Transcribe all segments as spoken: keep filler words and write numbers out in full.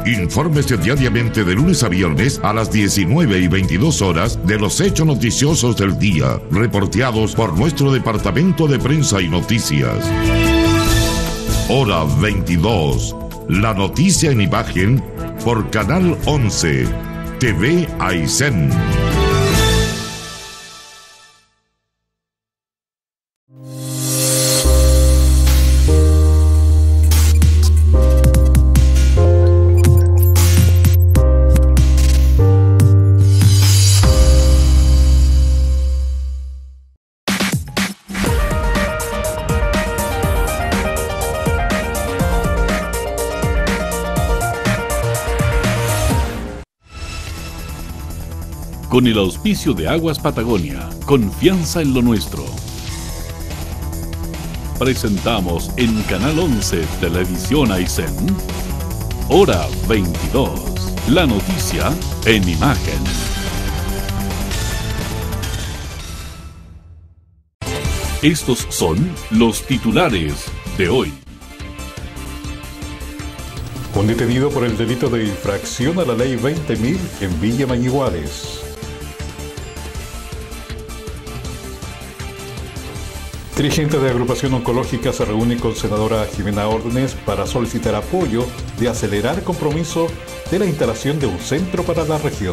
Infórmese diariamente de lunes a viernes a las diecinueve y veintidós horas de los hechos noticiosos del día, reporteados por nuestro Departamento de Prensa y Noticias. Hora veintidós. La noticia en imagen por Canal once, T V Aysén. Con el auspicio de Aguas Patagonia, confianza en lo nuestro. Presentamos en Canal once Televisión Aysén, Hora veintidós, la noticia en imagen. Estos son los titulares de hoy. Un detenido por el delito de infracción a la ley veinte mil en Villa Mañiguales. Dirigente de Agrupación Oncológica se reúne con senadora Jimena Órdenes para solicitar apoyo de acelerar compromiso de la instalación de un centro para la región.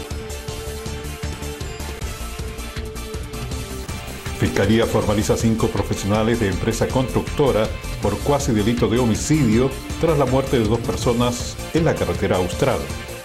Fiscalía formaliza cinco profesionales de empresa constructora por cuasi delito de homicidio tras la muerte de dos personas en la carretera austral.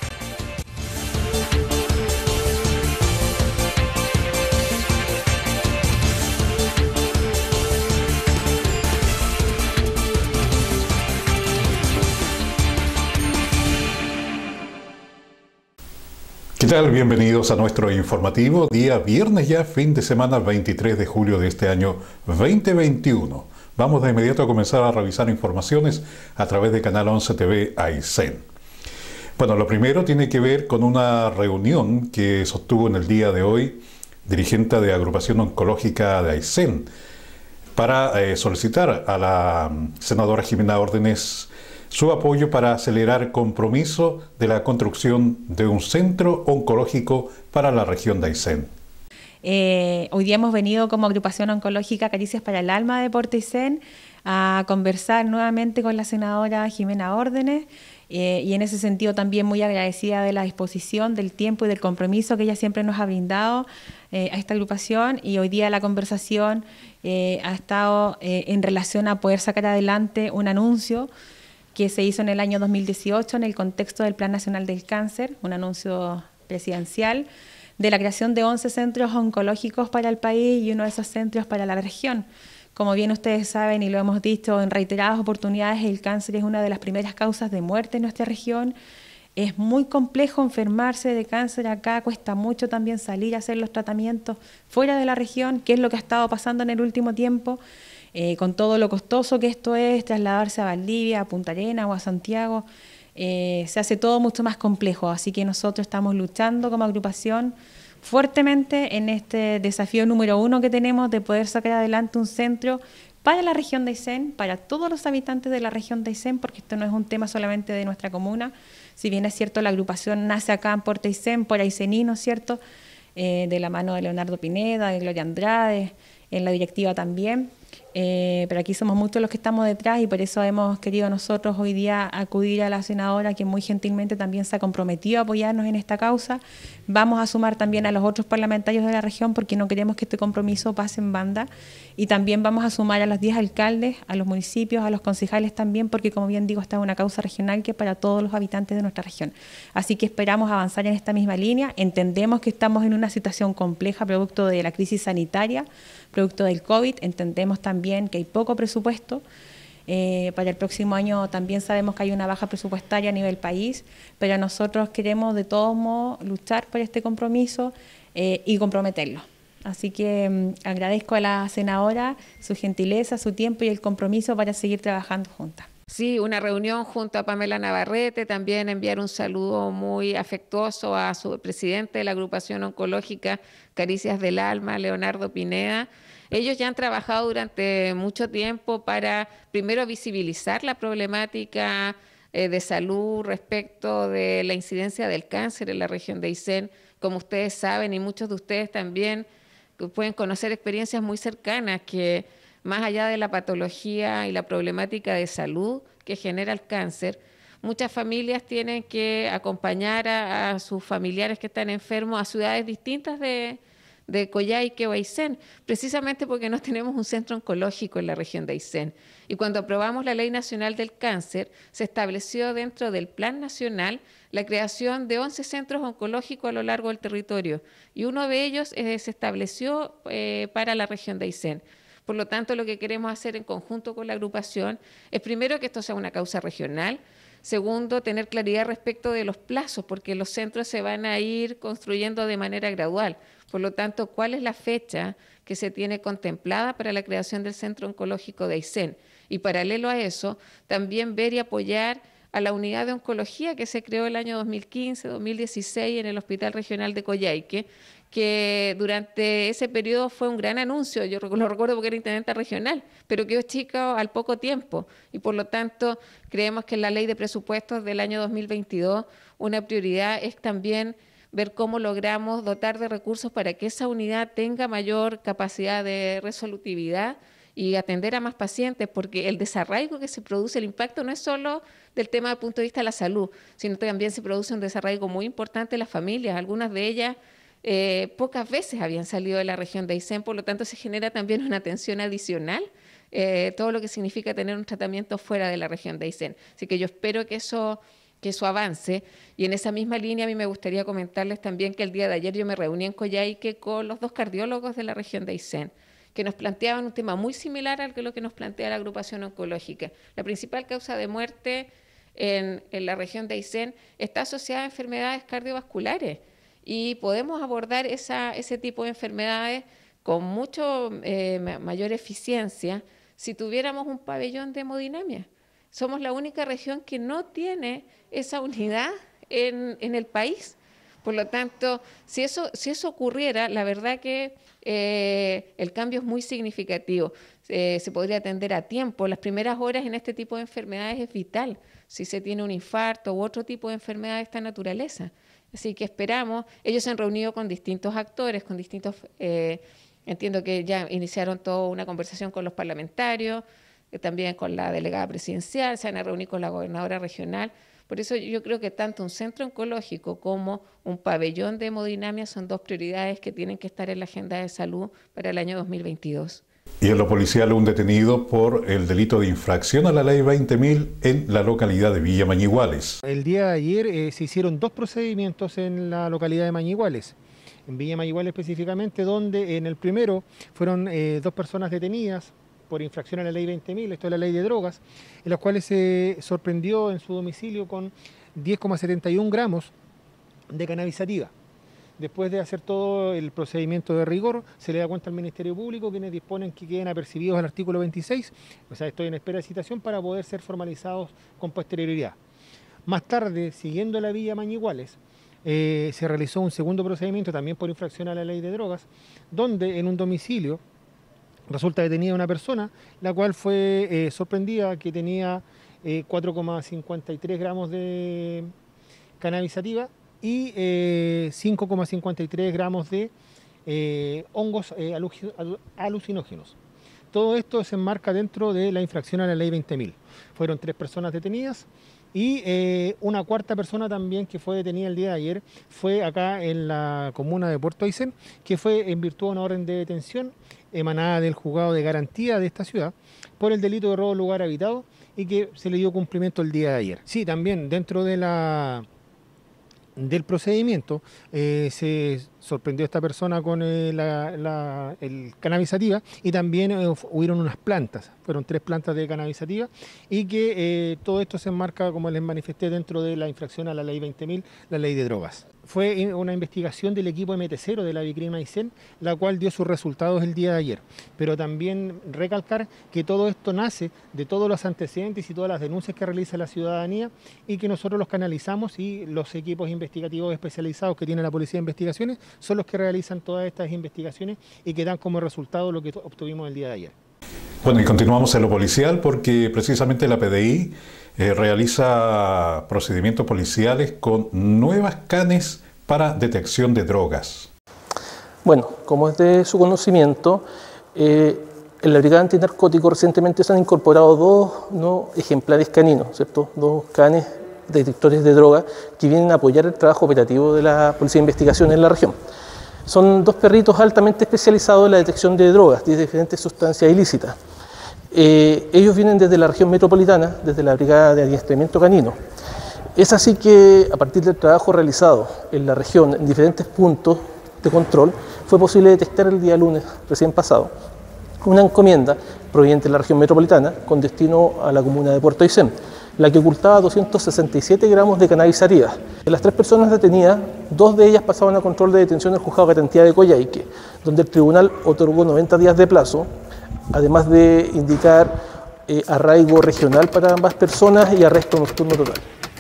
¿Qué tal? Bienvenidos a nuestro informativo, día viernes ya, fin de semana veintitrés de julio de este año veinte veintiuno. Vamos de inmediato a comenzar a revisar informaciones a través de Canal once T V Aysén. Bueno, lo primero tiene que ver con una reunión que sostuvo en el día de hoy dirigente de Agrupación Oncológica de Aysén para eh, solicitar a la senadora Jimena Órdenes su apoyo para acelerar el compromiso de la construcción de un centro oncológico para la región de Aysén. Eh, hoy día hemos venido como Agrupación Oncológica Caricias para el Alma de Puerto Aysén a conversar nuevamente con la senadora Jimena Órdenes eh, y en ese sentido también muy agradecida de la disposición, del tiempo y del compromiso que ella siempre nos ha brindado eh, a esta agrupación, y hoy día la conversación eh, ha estado eh, en relación a poder sacar adelante un anuncio que se hizo en el año dos mil dieciocho en el contexto del Plan Nacional del Cáncer, un anuncio presidencial de la creación de once centros oncológicos para el país y uno de esos centros para la región. Como bien ustedes saben y lo hemos dicho en reiteradas oportunidades, el cáncer es una de las primeras causas de muerte en nuestra región. Es muy complejo enfermarse de cáncer acá, cuesta mucho también salir a hacer los tratamientos fuera de la región, que es lo que ha estado pasando en el último tiempo. Eh, con todo lo costoso que esto es, trasladarse a Valdivia, a Punta Arenas o a Santiago, eh, se hace todo mucho más complejo. Así que nosotros estamos luchando como agrupación fuertemente en este desafío número uno que tenemos de poder sacar adelante un centro para la región de Aysén, para todos los habitantes de la región de Aysén, porque esto no es un tema solamente de nuestra comuna. Si bien es cierto, la agrupación nace acá en Puerto Aysén, por ayseninos, ¿cierto? Eh, de la mano de Leonardo Pineda, de Gloria Andrade, en la directiva también. Eh, pero aquí somos muchos los que estamos detrás y por eso hemos querido nosotros hoy día acudir a la senadora, que muy gentilmente también se ha comprometido a apoyarnos en esta causa. Vamos a sumar también a los otros parlamentarios de la región porque no queremos que este compromiso pase en banda, y también vamos a sumar a los diez alcaldes, a los municipios, a los concejales también, porque como bien digo, esta es una causa regional que es para todos los habitantes de nuestra región. Así que esperamos avanzar en esta misma línea. Entendemos que estamos en una situación compleja producto de la crisis sanitaria, producto del COVID. Entendemos también que hay poco presupuesto. Eh, para el próximo año también sabemos que hay una baja presupuestaria a nivel país, pero nosotros queremos de todos modos luchar por este compromiso eh, y comprometerlo. Así que um, agradezco a la senadora su gentileza, su tiempo y el compromiso para seguir trabajando juntas. Sí, una reunión junto a Pamela Navarrete, también enviar un saludo muy afectuoso a su presidente de la Agrupación Oncológica Caricias del Alma, Leonardo Pineda. Ellos ya han trabajado durante mucho tiempo para, primero, visibilizar la problemática eh, de salud respecto de la incidencia del cáncer en la región de Aysén. Como ustedes saben, y muchos de ustedes también pueden conocer experiencias muy cercanas que más allá de la patología y la problemática de salud que genera el cáncer, muchas familias tienen que acompañar a, a sus familiares que están enfermos a ciudades distintas de, de Coyhaique o Aysén, precisamente porque no tenemos un centro oncológico en la región de Aysén. Y cuando aprobamos la Ley Nacional del Cáncer, se estableció dentro del Plan Nacional la creación de once centros oncológicos a lo largo del territorio, y uno de ellos eh, se estableció eh, para la región de Aysén. Por lo tanto, lo que queremos hacer en conjunto con la agrupación es, primero, que esto sea una causa regional. Segundo, tener claridad respecto de los plazos, porque los centros se van a ir construyendo de manera gradual. Por lo tanto, ¿cuál es la fecha que se tiene contemplada para la creación del Centro Oncológico de Aysén? Y paralelo a eso, también ver y apoyar a la unidad de oncología que se creó el año dos mil quince, dos mil dieciséis en el Hospital Regional de Coyhaique, que durante ese periodo fue un gran anuncio. Yo lo recuerdo porque era intendenta regional, pero quedó chica al poco tiempo, y por lo tanto creemos que en la ley de presupuestos del año dos mil veintidós una prioridad es también ver cómo logramos dotar de recursos para que esa unidad tenga mayor capacidad de resolutividad y atender a más pacientes, porque el desarraigo que se produce, el impacto no es solo del tema desde el punto de vista de la salud, sino que también se produce un desarraigo muy importante en las familias. Algunas de ellas eh, pocas veces habían salido de la región de Aysén, por lo tanto se genera también una atención adicional, eh, todo lo que significa tener un tratamiento fuera de la región de Aysén. Así que yo espero que eso, que eso avance, y en esa misma línea a mí me gustaría comentarles también que el día de ayer yo me reuní en Coyhaique con los dos cardiólogos de la región de Aysén, que nos planteaban un tema muy similar al que lo que nos plantea la agrupación oncológica. La principal causa de muerte en, en la región de Aysén está asociada a enfermedades cardiovasculares, y podemos abordar esa, ese tipo de enfermedades con mucho eh, mayor eficiencia si tuviéramos un pabellón de hemodinamia. Somos la única región que no tiene esa unidad en, en el país. Por lo tanto, si eso, si eso ocurriera, la verdad que eh, el cambio es muy significativo. Eh, se podría atender a tiempo. Las primeras horas en este tipo de enfermedades es vital, si se tiene un infarto u otro tipo de enfermedad de esta naturaleza. Así que esperamos, ellos se han reunido con distintos actores, con distintos, eh, entiendo que ya iniciaron toda una conversación con los parlamentarios, eh, también con la delegada presidencial, se van a reunir con la gobernadora regional. Por eso yo creo que tanto un centro oncológico como un pabellón de hemodinamia son dos prioridades que tienen que estar en la agenda de salud para el año dos mil veintidós. Y en lo policial, un detenido por el delito de infracción a la ley veinte mil en la localidad de Villa Mañiguales. El día de ayer eh, se hicieron dos procedimientos en la localidad de Mañiguales, en Villa Mañiguales específicamente, donde en el primero fueron eh, dos personas detenidas por infracción a la ley veinte mil, esto es la ley de drogas, en las cuales se sorprendió en su domicilio con diez coma setenta y uno gramos de cannabis sativa. Después de hacer todo el procedimiento de rigor, se le da cuenta al Ministerio Público, quienes disponen que queden apercibidos al artículo veintiséis, o sea, estoy en espera de citación para poder ser formalizados con posterioridad. Más tarde, siguiendo la vía Mañiguales, eh, se realizó un segundo procedimiento también por infracción a la ley de drogas, donde en un domicilio resulta detenida una persona, la cual fue eh, sorprendida que tenía eh, cuatro coma cincuenta y tres gramos de cannabis sativa y eh, cinco coma cincuenta y tres gramos de eh, hongos eh, alucinógenos. Todo esto se enmarca dentro de la infracción a la ley veinte mil. Fueron tres personas detenidas y eh, una cuarta persona también que fue detenida el día de ayer fue acá en la comuna de Puerto Aysén, que fue en virtud de una orden de detención emanada del juzgado de garantía de esta ciudad por el delito de robo de lugar habitado y que se le dio cumplimiento el día de ayer. Sí, también dentro de la... del procedimiento eh, se sorprendió esta persona con eh, la, la, el cannabis sativa y también eh, hubieron unas plantas, fueron tres plantas de cannabis sativa y que eh, todo esto se enmarca, como les manifesté, dentro de la infracción a la ley veinte mil, la ley de drogas. Fue una investigación del equipo M T cero de la Vicrima Aysén, la cual dio sus resultados el día de ayer. Pero también recalcar que todo esto nace de todos los antecedentes y todas las denuncias que realiza la ciudadanía y que nosotros los canalizamos, y los equipos investigativos especializados que tiene la Policía de Investigaciones son los que realizan todas estas investigaciones y que dan como resultado lo que obtuvimos el día de ayer. Bueno, y continuamos en lo policial porque precisamente la P D I eh, realiza procedimientos policiales con nuevas canes para detección de drogas. Bueno, como es de su conocimiento, eh, en la Brigada Antinarcótico recientemente se han incorporado dos ¿no? ejemplares caninos, ¿cierto? Dos canes detectores de droga que vienen a apoyar el trabajo operativo de la Policía de Investigación en la región. Son dos perritos altamente especializados en la detección de drogas, de diferentes sustancias ilícitas. Eh, ellos vienen desde la región metropolitana, desde la Brigada de Adiestramiento Canino. Es así que, a partir del trabajo realizado en la región, en diferentes puntos de control, fue posible detectar el día lunes, recién pasado, una encomienda proveniente de la región metropolitana con destino a la comuna de Puerto Aysén, la que ocultaba doscientos sesenta y siete gramos de cannabis sativa. De las tres personas detenidas, dos de ellas pasaban a control de detención del juzgado de garantía de Coyhaique, donde el tribunal otorgó noventa días de plazo, además de indicar eh, arraigo regional para ambas personas y arresto nocturno total.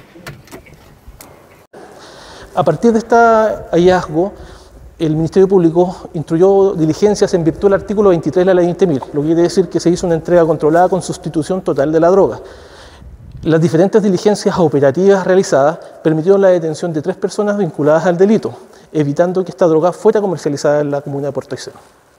A partir de este hallazgo, el Ministerio Público instruyó diligencias en virtud del artículo veintitrés de la ley veinte mil, lo que quiere decir que se hizo una entrega controlada con sustitución total de la droga. Las diferentes diligencias operativas realizadas permitieron la detención de tres personas vinculadas al delito, evitando que esta droga fuera comercializada en la comuna de Puerto Aysén.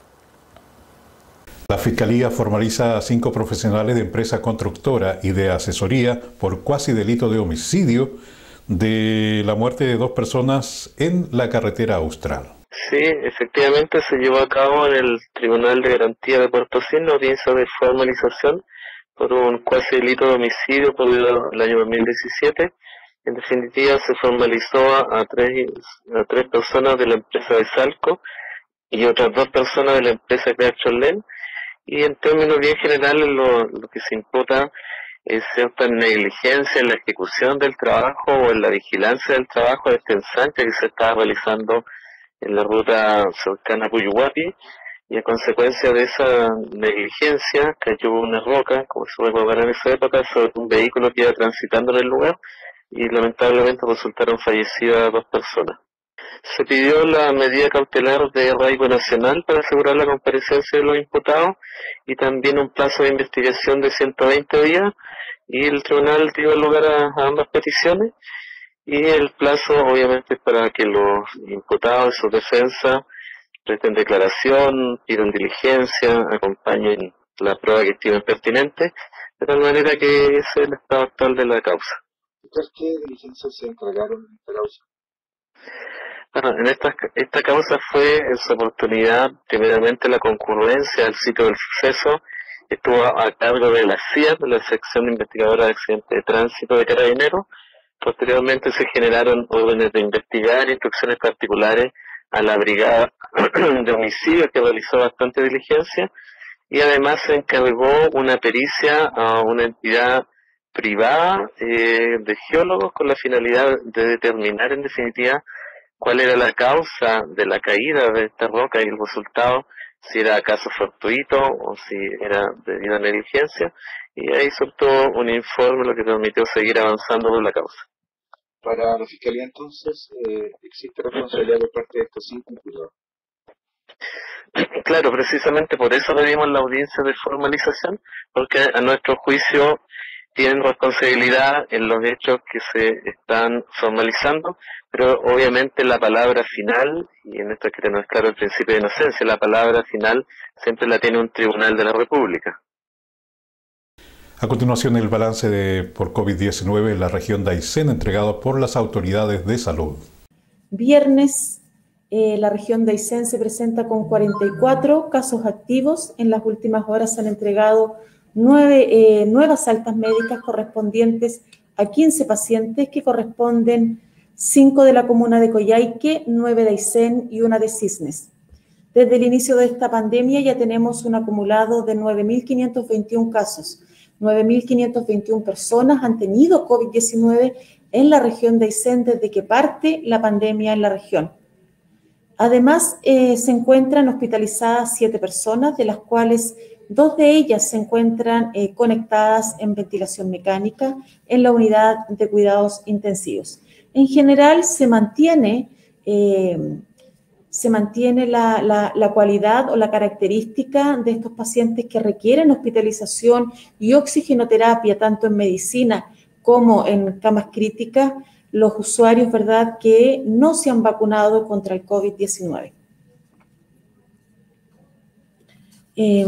La Fiscalía formaliza a cinco profesionales de empresa constructora y de asesoría por cuasi delito de homicidio de la muerte de dos personas en la carretera austral. Sí, efectivamente se llevó a cabo en el Tribunal de Garantía de Puerto Aysén una audiencia de formalización por un cuasi delito de homicidio ocurrido el año dos mil diecisiete. En definitiva, se formalizó a, a, tres, a tres personas de la empresa de Salco y otras dos personas de la empresa de Cholén. Y en términos bien generales, lo, lo que se imputa es cierta negligencia en la ejecución del trabajo o en la vigilancia del trabajo de este ensanche que se estaba realizando en la ruta cercana a Puyuhuapi, y a consecuencia de esa negligencia cayó una roca, como se recordará en esa época, sobre un vehículo que iba transitando en el lugar y lamentablemente resultaron fallecidas dos personas. Se pidió la medida cautelar de arraigo nacional para asegurar la comparecencia de los imputados y también un plazo de investigación de ciento veinte días, y el tribunal dio lugar a, a ambas peticiones, y el plazo obviamente es para que los imputados y su defensa presten declaración, pidan diligencia, acompañen la prueba que estimen pertinente, de tal manera que ese es el estado actual de la causa. ¿Qué diligencias se encargaron en esta causa? Bueno, en esta, esta causa fue en su oportunidad, primeramente la concurrencia al sitio del suceso, estuvo a cargo de la C I A, de la Sección Investigadora de Accidentes de Tránsito de Carabineros. Posteriormente se generaron órdenes de investigar, instrucciones particulares a la Brigada de Homicidios, que realizó bastante diligencia, y además se encargó una pericia a una entidad privada eh, de geólogos con la finalidad de determinar en definitiva cuál era la causa de la caída de esta roca y el resultado, si era acaso fortuito o si era debido a negligencia, y ahí soltó un informe lo que permitió seguir avanzando con la causa. Para la Fiscalía entonces, eh, ¿existe responsabilidad por parte de estos cinco imputados? Claro, precisamente por eso pedimos la audiencia de formalización, porque a nuestro juicio tienen responsabilidad en los hechos que se están formalizando, pero obviamente la palabra final, y en esto hay que tener claro el principio de inocencia, la palabra final siempre la tiene un tribunal de la República. A continuación, el balance de, por COVID diecinueve en la región de Aysén, entregado por las autoridades de salud. Viernes, eh, la región de Aysén se presenta con cuarenta y cuatro casos activos. En las últimas horas se han entregado nueve, eh, nuevas altas médicas correspondientes a quince pacientes, que corresponden cinco de la comuna de Coyhaique, nueve de Aysén y una de Cisnes. Desde el inicio de esta pandemia ya tenemos un acumulado de nueve mil quinientos veintiún casos. nueve mil quinientas veintiuna personas han tenido COVID diecinueve en la región de Aysén desde que parte la pandemia en la región. Además, eh, se encuentran hospitalizadas siete personas, de las cuales dos de ellas se encuentran eh, conectadas en ventilación mecánica en la unidad de cuidados intensivos. En general, se mantiene eh, se mantiene la, la, la cualidad o la característica de estos pacientes que requieren hospitalización y oxigenoterapia, tanto en medicina como en camas críticas, los usuarios, ¿verdad?, que no se han vacunado contra el COVID diecinueve. Eh,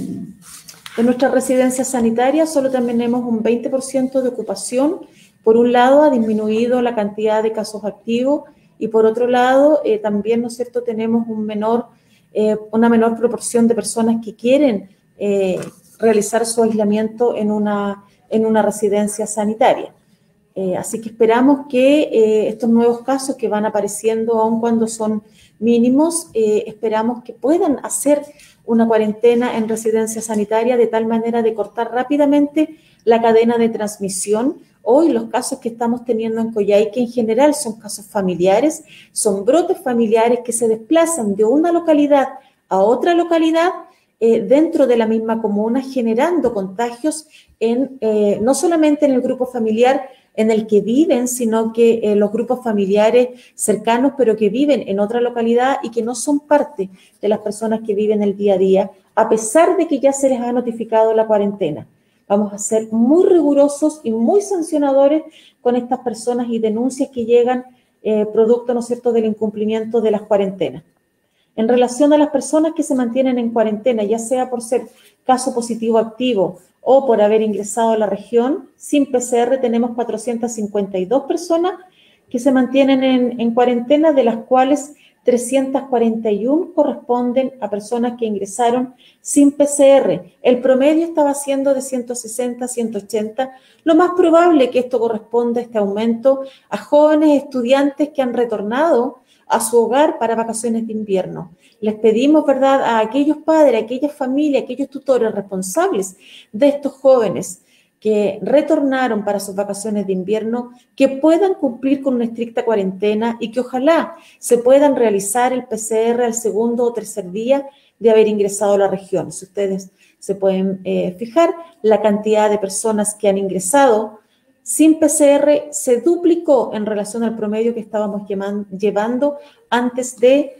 en nuestras residencias sanitarias solo tenemos un veinte por ciento de ocupación. Por un lado, ha disminuido la cantidad de casos activos y por otro lado, eh, también, ¿no es cierto?, tenemos un menor, eh, una menor proporción de personas que quieren eh, realizar su aislamiento en una, en una residencia sanitaria. Eh, así que esperamos que eh, estos nuevos casos que van apareciendo, aun cuando son mínimos, eh, esperamos que puedan hacer una cuarentena en residencia sanitaria de tal manera de cortar rápidamente la cadena de transmisión. Hoy los casos que estamos teniendo en Coyhaique en general son casos familiares, son brotes familiares que se desplazan de una localidad a otra localidad eh, dentro de la misma comuna, generando contagios en, eh, no solamente en el grupo familiar en el que viven, sino que eh, los grupos familiares cercanos, pero que viven en otra localidad y que no son parte de las personas que viven el día a día, a pesar de que ya se les ha notificado la cuarentena. Vamos a ser muy rigurosos y muy sancionadores con estas personas y denuncias que llegan eh, producto, ¿no es cierto?, del incumplimiento de las cuarentenas. En relación a las personas que se mantienen en cuarentena, ya sea por ser caso positivo activo o por haber ingresado a la región, sin P C R tenemos cuatrocientas cincuenta y dos personas que se mantienen en, en cuarentena, de las cuales trescientas cuarenta y uno corresponden a personas que ingresaron sin P C R. El promedio estaba siendo de ciento sesenta, ciento ochenta. Lo más probable que esto corresponda, este aumento, a jóvenes estudiantes que han retornado a su hogar para vacaciones de invierno. Les pedimos, ¿verdad?, a aquellos padres, a aquellas familias, a aquellos tutores responsables de estos jóvenes que retornaron para sus vacaciones de invierno, que puedan cumplir con una estricta cuarentena y que ojalá se puedan realizar el P C R al segundo o tercer día de haber ingresado a la región. Si ustedes se pueden eh, fijar, la cantidad de personas que han ingresado sin P C R se duplicó en relación al promedio que estábamos llevando antes de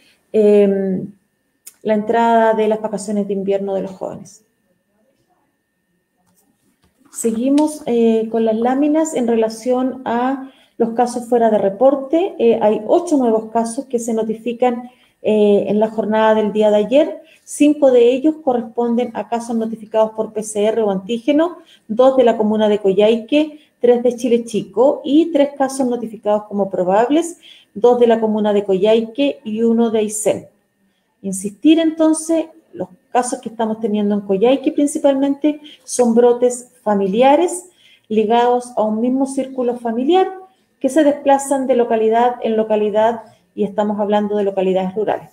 eh, la entrada de las vacaciones de invierno de los jóvenes. Seguimos eh, con las láminas en relación a los casos fuera de reporte. Eh, hay ocho nuevos casos que se notifican eh, en la jornada del día de ayer. Cinco de ellos corresponden a casos notificados por P C R o antígeno, dos de la comuna de Coyhaique, tres de Chile Chico y tres casos notificados como probables, dos de la comuna de Coyhaique y uno de Aysén. Insistir entonces, los casos que estamos teniendo en Coyhaique principalmente son brotes familiares ligados a un mismo círculo familiar que se desplazan de localidad en localidad y estamos hablando de localidades rurales.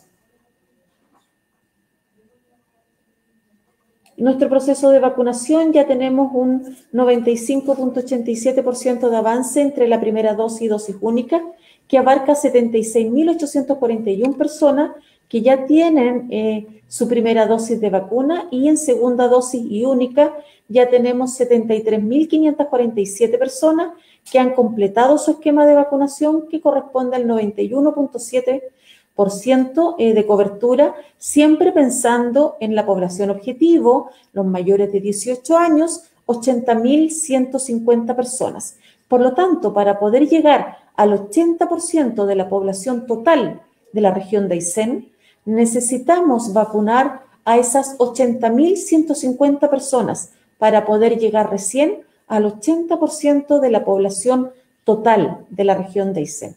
En nuestro proceso de vacunación ya tenemos un noventa y cinco punto ochenta y siete por ciento de avance entre la primera dosis y dosis única, que abarca setenta y seis mil ochocientas cuarenta y una personas que ya tienen eh, su primera dosis de vacuna, y en segunda dosis y única ya tenemos setenta y tres mil quinientas cuarenta y siete personas que han completado su esquema de vacunación, que corresponde al noventa y uno punto siete por ciento de cobertura, siempre pensando en la población objetivo, los mayores de dieciocho años, ochenta mil ciento cincuenta personas. Por lo tanto, para poder llegar al ochenta por ciento de la población total de la región de Aysén, necesitamos vacunar a esas ochenta mil ciento cincuenta personas para poder llegar recién al ochenta por ciento de la población total de la región de Aysén.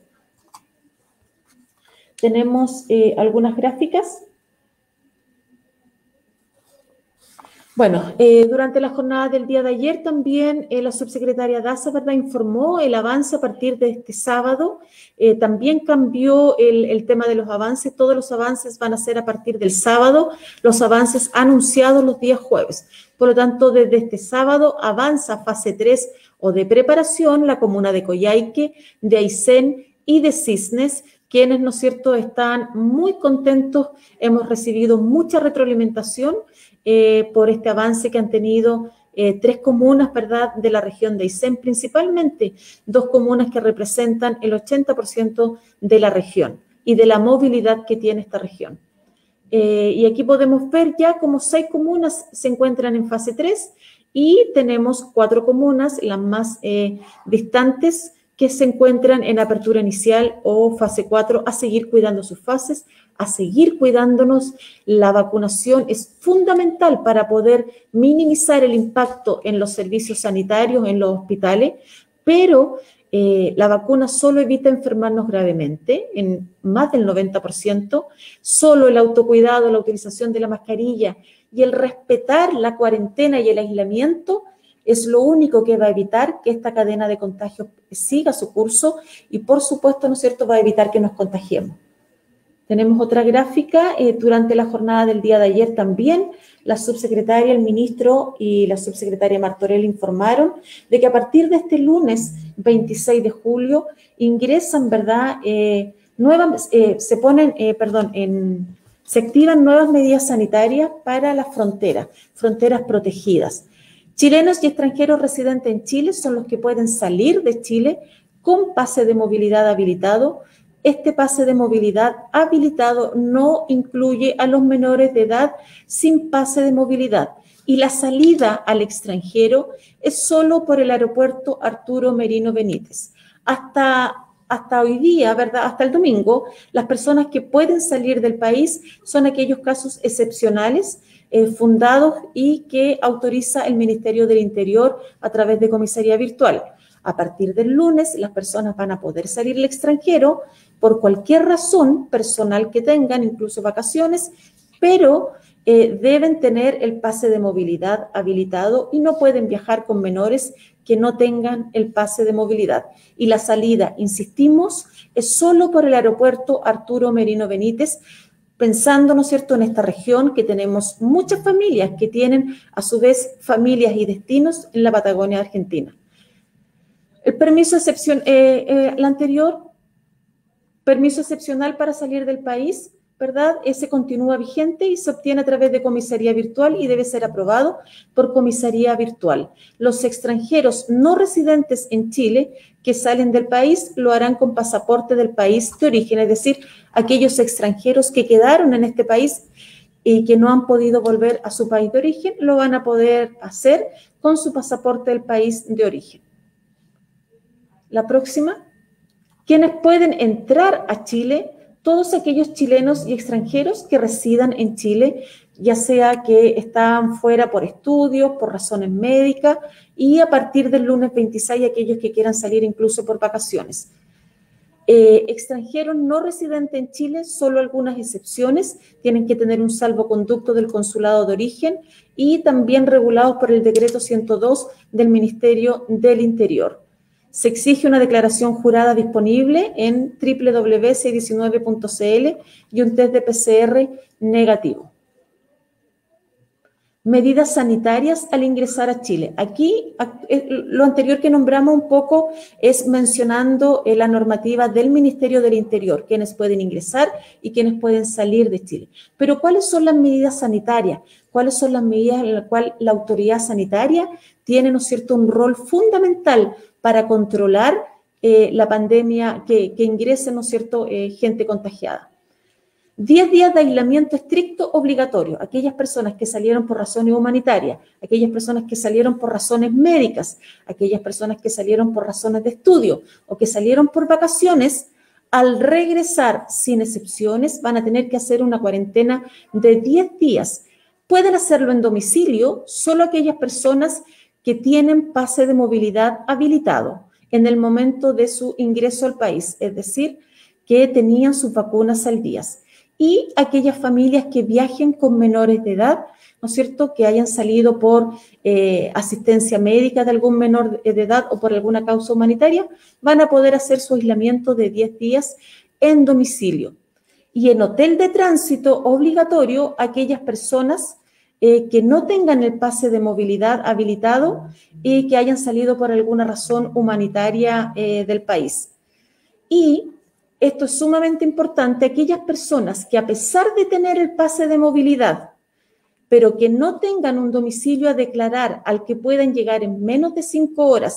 Tenemos eh, algunas gráficas. Bueno, eh, durante la jornada del día de ayer también eh, la subsecretaria Daza, ¿verdad?, informó el avance a partir de este sábado. Eh, también cambió el, el tema de los avances. Todos los avances van a ser a partir del sábado, los avances anunciados los días jueves. Por lo tanto, desde este sábado avanza fase tres o de preparación la comuna de Coyhaique, de Aysén y de Cisnes, quienes, ¿no es cierto?, están muy contentos. Hemos recibido mucha retroalimentación eh, por este avance que han tenido eh, tres comunas, ¿verdad?, de la región de Aysén, principalmente dos comunas que representan el ochenta por ciento de la región. y de la movilidad que tiene esta región. Eh, y aquí podemos ver ya como seis comunas se encuentran en fase tres y tenemos cuatro comunas, las más eh, distantes, que se encuentran en apertura inicial o fase cuatro, a seguir cuidando sus fases, a seguir cuidándonos. La vacunación es fundamental para poder minimizar el impacto en los servicios sanitarios, en los hospitales, pero eh, la vacuna solo evita enfermarnos gravemente, en más del noventa por ciento. Solo el autocuidado, la utilización de la mascarilla y el respetar la cuarentena y el aislamiento es lo único que va a evitar que esta cadena de contagios siga su curso y, por supuesto, ¿no es cierto?, va a evitar que nos contagiemos. Tenemos otra gráfica. Eh, durante la jornada del día de ayer también la subsecretaria, el ministro y la subsecretaria Martorell informaron de que a partir de este lunes veintiséis de julio ingresan, ¿verdad?, eh, nuevas, eh, se ponen, eh, perdón, en, se activan nuevas medidas sanitarias para las fronteras, fronteras protegidas. Chilenos y extranjeros residentes en Chile son los que pueden salir de Chile con pase de movilidad habilitado. Este pase de movilidad habilitado no incluye a los menores de edad sin pase de movilidad, y la salida al extranjero es solo por el aeropuerto Arturo Merino Benítez. Hasta, hasta hoy día, ¿verdad?, hasta el domingo, las personas que pueden salir del país son aquellos casos excepcionales, Eh, fundados y que autoriza el Ministerio del Interior a través de comisaría virtual. A partir del lunes, las personas van a poder salir al extranjero por cualquier razón personal que tengan, incluso vacaciones, pero eh, deben tener el pase de movilidad habilitado y no pueden viajar con menores que no tengan el pase de movilidad. Y la salida, insistimos, es solo por el aeropuerto Arturo Merino Benítez, pensando, ¿no es cierto?, en esta región que tenemos muchas familias que tienen a su vez familias y destinos en la Patagonia Argentina. El permiso excepción, eh, eh, el anterior, permiso excepcional para salir del país, ¿verdad? Ese continúa vigente y se obtiene a través de comisaría virtual y debe ser aprobado por comisaría virtual. Los extranjeros no residentes en Chile que salen del país lo harán con pasaporte del país de origen, es decir, aquellos extranjeros que quedaron en este país y que no han podido volver a su país de origen, lo van a poder hacer con su pasaporte del país de origen. La próxima. ¿Quiénes pueden entrar a Chile? Todos aquellos chilenos y extranjeros que residan en Chile, ya sea que están fuera por estudios, por razones médicas, y a partir del lunes veintiséis aquellos que quieran salir incluso por vacaciones. Eh, extranjeros no residentes en Chile, solo algunas excepciones, tienen que tener un salvoconducto del consulado de origen y también regulados por el decreto ciento dos del Ministerio del Interior. Se exige una declaración jurada disponible en doble u doble u doble u punto c diecinueve punto c l y un test de P C R negativo. Medidas sanitarias al ingresar a Chile. Aquí, lo anterior que nombramos un poco es mencionando la normativa del Ministerio del Interior, quienes pueden ingresar y quienes pueden salir de Chile. Pero, ¿cuáles son las medidas sanitarias? ¿Cuáles son las medidas en las cuales la autoridad sanitaria tiene, ¿no es cierto?, un rol fundamental para controlar eh, la pandemia, que, que ingrese, ¿no es cierto?, eh, gente contagiada? diez días de aislamiento estricto obligatorio. Aquellas personas que salieron por razones humanitarias, aquellas personas que salieron por razones médicas, aquellas personas que salieron por razones de estudio o que salieron por vacaciones, al regresar sin excepciones van a tener que hacer una cuarentena de diez días. Pueden hacerlo en domicilio solo aquellas personas que tienen pase de movilidad habilitado en el momento de su ingreso al país, es decir, que tenían sus vacunas al día. Y aquellas familias que viajen con menores de edad, ¿no es cierto?, que hayan salido por eh, asistencia médica de algún menor de edad o por alguna causa humanitaria, van a poder hacer su aislamiento de diez días en domicilio. Y en hotel de tránsito obligatorio, aquellas personas eh, que no tengan el pase de movilidad habilitado y que hayan salido por alguna razón humanitaria eh, del país. Y esto es sumamente importante, aquellas personas que a pesar de tener el pase de movilidad, pero que no tengan un domicilio a declarar al que puedan llegar en menos de cinco horas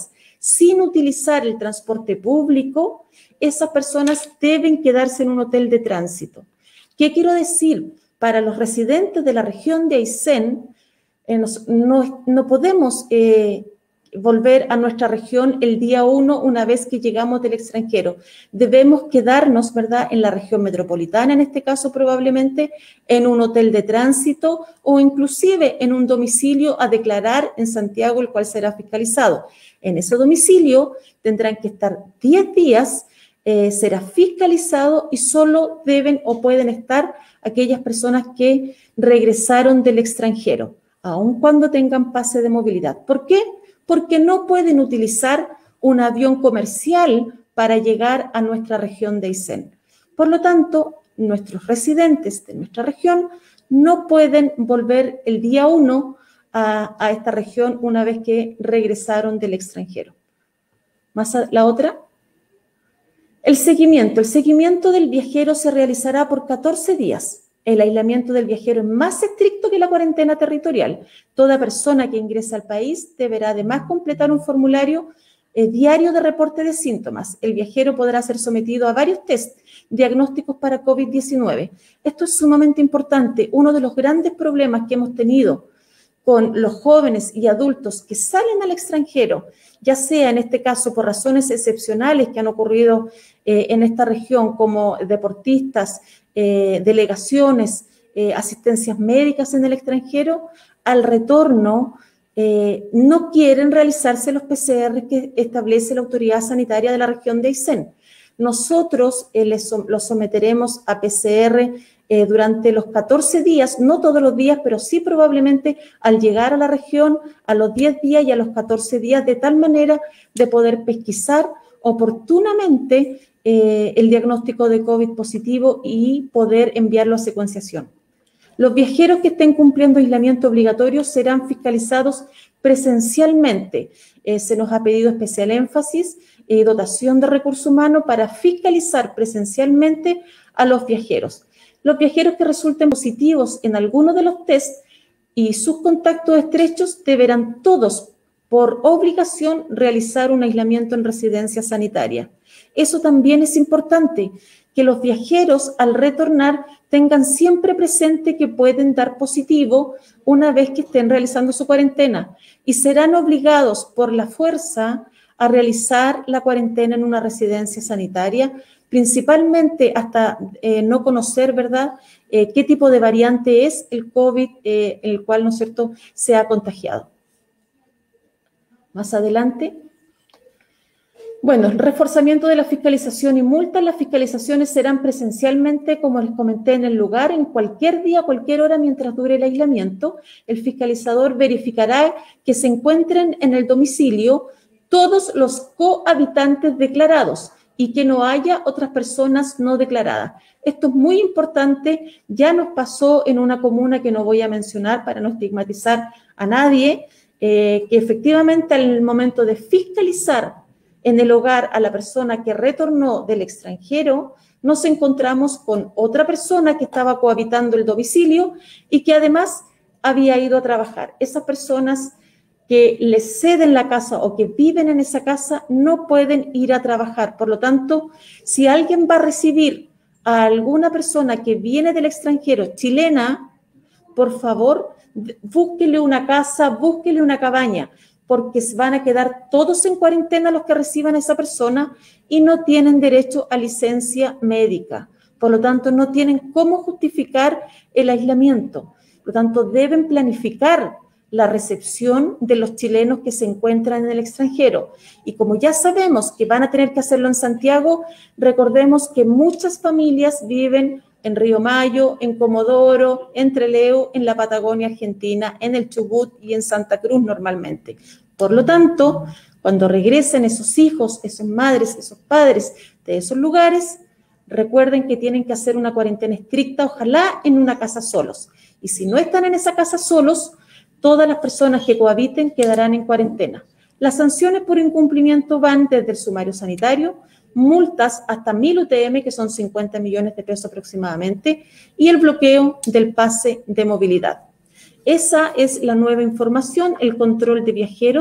sin utilizar el transporte público, esas personas deben quedarse en un hotel de tránsito. ¿Qué quiero decir? Para los residentes de la región de Aysén, eh, nos, no, no podemos eh, volver a nuestra región el día uno una vez que llegamos del extranjero. Debemos quedarnos, ¿verdad?, en la región metropolitana, en este caso probablemente en un hotel de tránsito o inclusive en un domicilio a declarar en Santiago, el cual será fiscalizado. En ese domicilio tendrán que estar diez días, eh, será fiscalizado y solo deben o pueden estar aquellas personas que regresaron del extranjero, aun cuando tengan pase de movilidad. ¿Por qué? Porque no pueden utilizar un avión comercial para llegar a nuestra región de Aysén. Por lo tanto, nuestros residentes de nuestra región no pueden volver el día uno a, a esta región una vez que regresaron del extranjero. Más a, la otra. El seguimiento. El seguimiento del viajero se realizará por catorce días. El aislamiento del viajero es más estricto que la cuarentena territorial. Toda persona que ingresa al país deberá además completar un formulario eh, diario de reporte de síntomas. El viajero podrá ser sometido a varios test diagnósticos para COVID diecinueve. Esto es sumamente importante. Uno de los grandes problemas que hemos tenido con los jóvenes y adultos que salen al extranjero, ya sea en este caso por razones excepcionales que han ocurrido eh, en esta región, como deportistas, eh, delegaciones, eh, asistencias médicas en el extranjero, al retorno eh, no quieren realizarse los P C R que establece la autoridad sanitaria de la región de Aysén. Nosotros eh, les, los someteremos a P C R eh, durante los catorce días, no todos los días, pero sí probablemente al llegar a la región, a los diez días y a los catorce días, de tal manera de poder pesquisar oportunamente eh, el diagnóstico de COVID positivo y poder enviarlo a secuenciación. Los viajeros que estén cumpliendo aislamiento obligatorio serán fiscalizados presencialmente. Eh, se nos ha pedido especial énfasis y eh, dotación de recursos humanos para fiscalizar presencialmente a los viajeros. Los viajeros que resulten positivos en alguno de los test y sus contactos estrechos deberán todos, por obligación, realizar un aislamiento en residencia sanitaria. Eso también es importante, que los viajeros al retornar tengan siempre presente que pueden dar positivo una vez que estén realizando su cuarentena y serán obligados por la fuerza a realizar la cuarentena en una residencia sanitaria, principalmente hasta eh, no conocer, ¿verdad?, eh, qué tipo de variante es el COVID, eh, el cual, ¿no es cierto?, se ha contagiado. Más adelante. Bueno, el reforzamiento de la fiscalización y multas. Las fiscalizaciones serán presencialmente, como les comenté, en el lugar, en cualquier día, cualquier hora, mientras dure el aislamiento. El fiscalizador verificará que se encuentren en el domicilio todos los cohabitantes declarados y que no haya otras personas no declaradas. Esto es muy importante. Ya nos pasó en una comuna que no voy a mencionar para no estigmatizar a nadie, eh, que efectivamente al momento de fiscalizar en el hogar a la persona que retornó del extranjero, nos encontramos con otra persona que estaba cohabitando el domicilio y que además había ido a trabajar. Esas personas que les ceden la casa o que viven en esa casa no pueden ir a trabajar. Por lo tanto, si alguien va a recibir a alguna persona que viene del extranjero, chilena, por favor, búsquele una casa, búsquele una cabaña, porque se van a quedar todos en cuarentena los que reciban a esa persona y no tienen derecho a licencia médica. Por lo tanto, no tienen cómo justificar el aislamiento. Por lo tanto, deben planificar la recepción de los chilenos que se encuentran en el extranjero. Y como ya sabemos que van a tener que hacerlo en Santiago, recordemos que muchas familias viven en Río Mayo, en Comodoro, en Trelew, en la Patagonia Argentina, en el Chubut y en Santa Cruz normalmente. Por lo tanto, cuando regresen esos hijos, esas madres, esos padres de esos lugares, recuerden que tienen que hacer una cuarentena estricta, ojalá en una casa solos. Y si no están en esa casa solos, todas las personas que cohabiten quedarán en cuarentena. Las sanciones por incumplimiento van desde el sumario sanitario, multas hasta mil U T M, que son cincuenta millones de pesos aproximadamente, y el bloqueo del pase de movilidad. Esa es la nueva información, el control de viajeros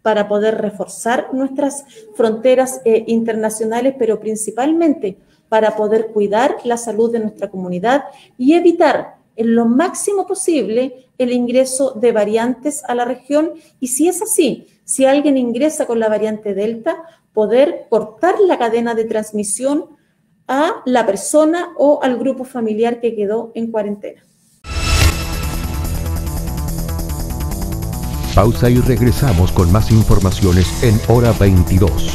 para poder reforzar nuestras fronteras eh, internacionales, pero principalmente para poder cuidar la salud de nuestra comunidad y evitar en lo máximo posible el ingreso de variantes a la región. Y si es así, si alguien ingresa con la variante Delta, poder cortar la cadena de transmisión a la persona o al grupo familiar que quedó en cuarentena. Pausa y regresamos con más informaciones en Hora veintidós.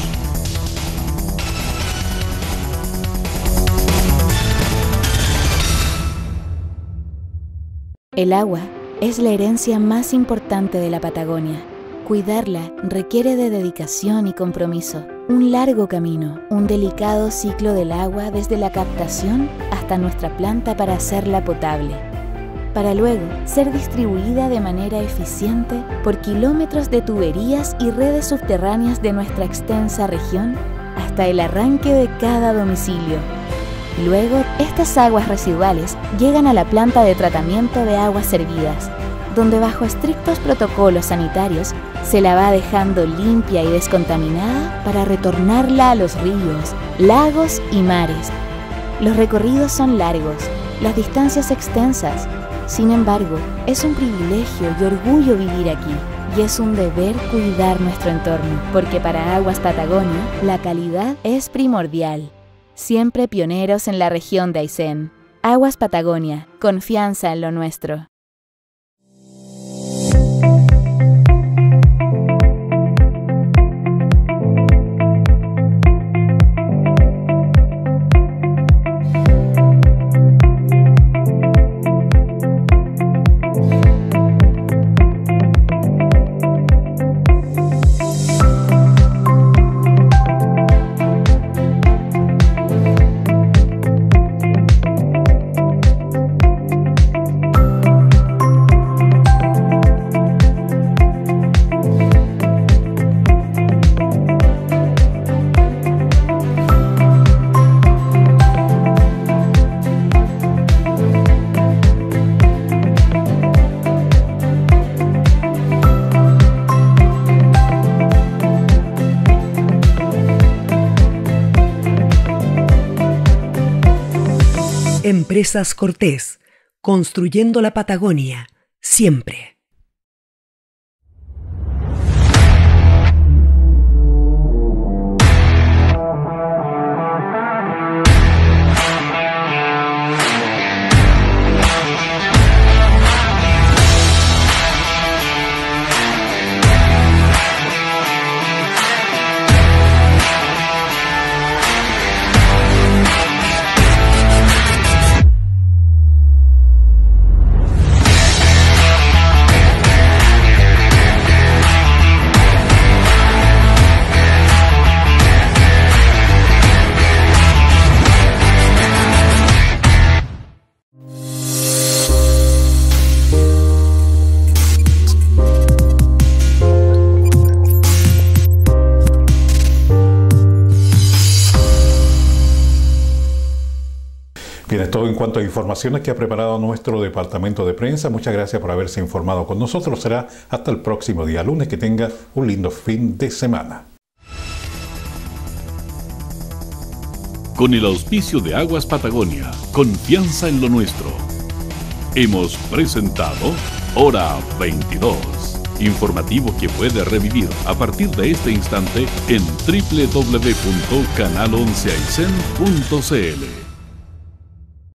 El agua es la herencia más importante de la Patagonia. Cuidarla requiere de dedicación y compromiso, un largo camino, un delicado ciclo del agua desde la captación hasta nuestra planta para hacerla potable, para luego ser distribuida de manera eficiente por kilómetros de tuberías y redes subterráneas de nuestra extensa región hasta el arranque de cada domicilio. Luego, estas aguas residuales llegan a la planta de tratamiento de aguas servidas, donde bajo estrictos protocolos sanitarios se la va dejando limpia y descontaminada para retornarla a los ríos, lagos y mares. Los recorridos son largos, las distancias extensas. Sin embargo, es un privilegio y orgullo vivir aquí, y es un deber cuidar nuestro entorno, porque para Aguas Patagonia, la calidad es primordial. Siempre pioneros en la región de Aysén. Aguas Patagonia, confianza en lo nuestro. Empresas Cortés, construyendo la Patagonia, siempre. Bien, es todo en cuanto a informaciones que ha preparado nuestro departamento de prensa. Muchas gracias por haberse informado con nosotros. Será hasta el próximo día lunes. Que tenga un lindo fin de semana. Con el auspicio de Aguas Patagonia, confianza en lo nuestro. Hemos presentado Hora veintidós. Informativo que puede revivir a partir de este instante en doble u doble u doble u punto canal once aysén punto c l.